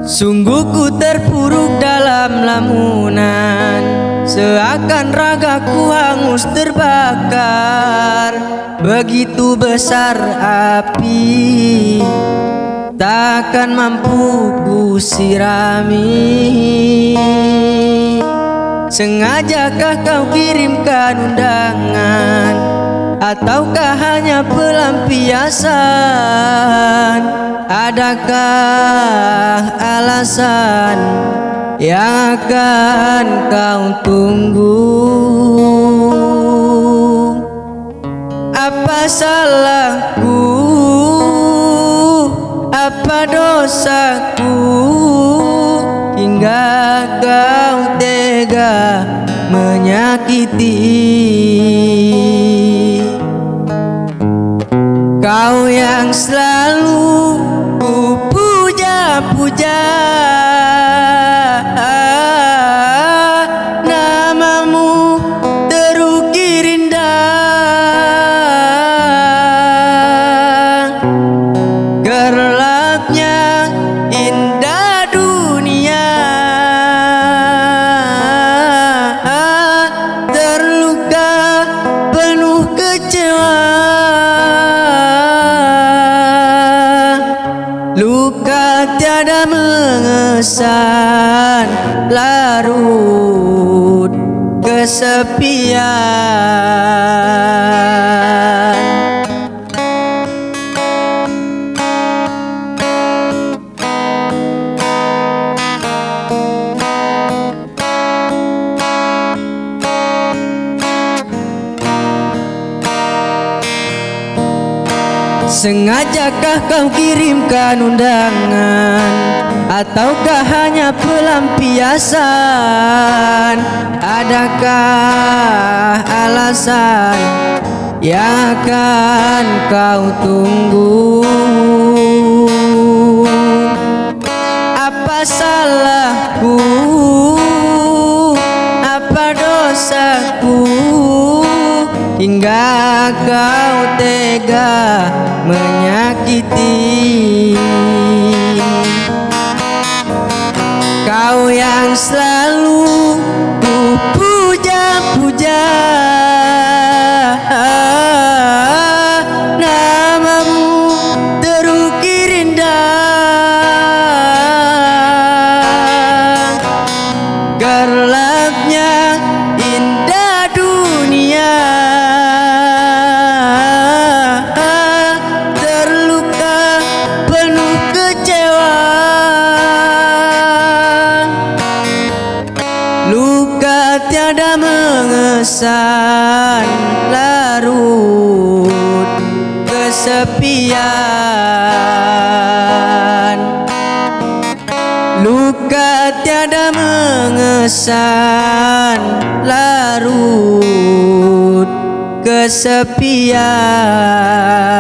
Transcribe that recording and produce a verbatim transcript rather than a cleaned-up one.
Sungguh ku terpuruk dalam lamunan, seakan ragaku hangus terbakar. Begitu besar api, takkan mampu ku sirami. Sengajakah kau kirimkan undangan, ataukah hanya pelampiasan? Adakah alasan yang akan kau tunggu? Apa salahku? Apa dosaku hingga kau tega menyakiti? Kau yang selalu ku puja-puja, namamu terukir indah. Gelapnya indah dunia, terluka penuh kecewa. Luka tiada mengesan, larut kesepian. Sengajakah kau kirimkan undangan, ataukah hanya pelampiasan? Adakah alasan yang akan kau tunggu? Apa salahku? Apa dosaku hingga kau tega menyakiti? Kau yang selalu ku puja-puja, namamu terukir indah. Gelapnya indah dunia, terluka penuh kecewa. Luka tiada mengesan, larut kesepian. Luka tiada mengesan, larut kesepian.